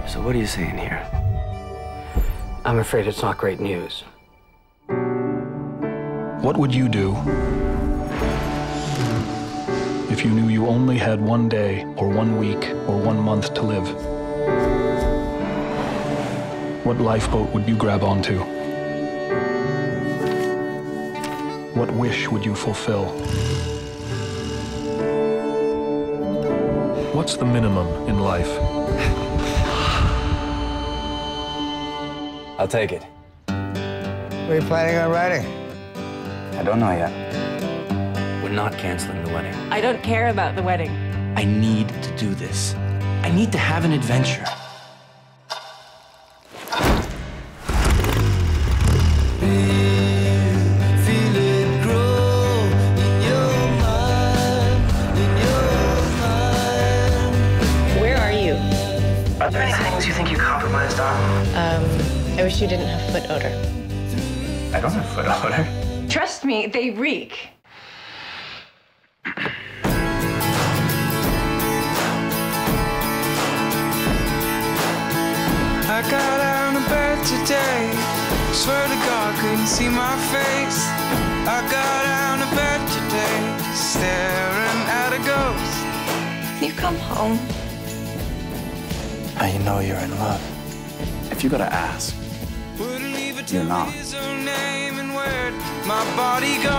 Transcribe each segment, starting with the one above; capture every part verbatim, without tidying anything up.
So what are you saying here? I'm afraid it's not great news. What would you do if you knew you only had one day, or one week, or one month to live? What lifeboat would you grab onto? What wish would you fulfill? What's the minimum in life? I'll take it. What are you planning on writing? I don't know yet. We're not canceling the wedding. I don't care about the wedding. I need to do this. I need to have an adventure. Where are you? Are there any things you think you compromised on? Um, I wish you didn't have foot odor. I don't have foot odor. Trust me, they reek. I got out of bed today. Swear to God, couldn't see my face. I got out of bed today, staring at a ghost. You come home. Now you know you're in love. If you gotta ask, you're not. Name and where'd my body go?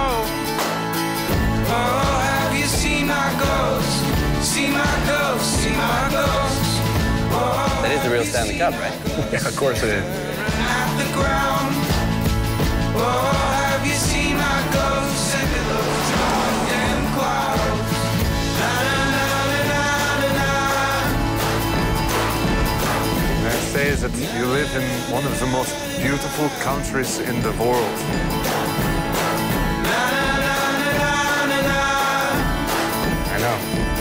Oh, have you seen my ghost? See my ghost, see my ghost. Oh, That is the real Stanley Cup, right? Yeah, of course it is. at the ground. Oh, have you seen my ghost? Send me those goddamn clouds. Na na na na na na. They say that you live in one of the most beautiful countries in the world. Na na na na na na. I know.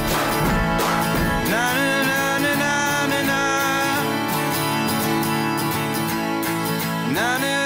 Na na na na na na. Na na.